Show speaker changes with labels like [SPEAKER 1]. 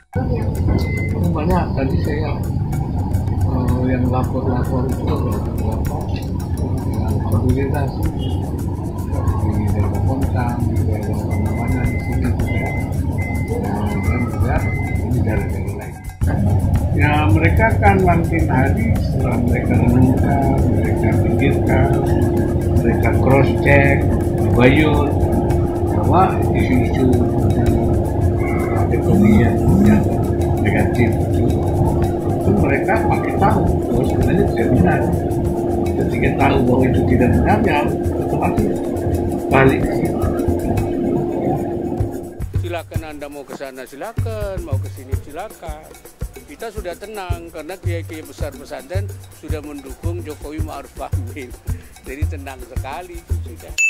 [SPEAKER 1] Banyak tadi saya yang lapor-lapor itu berapa? Alhamdulillah sih di daerah Kontang, di daerah mana-mana di sini juga, dan juga di daerah-daerah lain. Ya mereka kan makin hari setelah mereka renungkan, mereka pikirkan, mereka cross check, bayar bahwa isu-isu ekonomi yang negatif itu mereka makin tahu bahwa sebenarnya tidak benar. Ketika tahu bahwa itu tidak benar, ya otomatis balik.
[SPEAKER 2] Silakan Anda mau ke sana silakan, mau ke sini silakan. Kita sudah tenang karena kiai-kiai besar pesantren sudah mendukung Jokowi Ma'ruf Amin. Jadi tenang sekali sudah.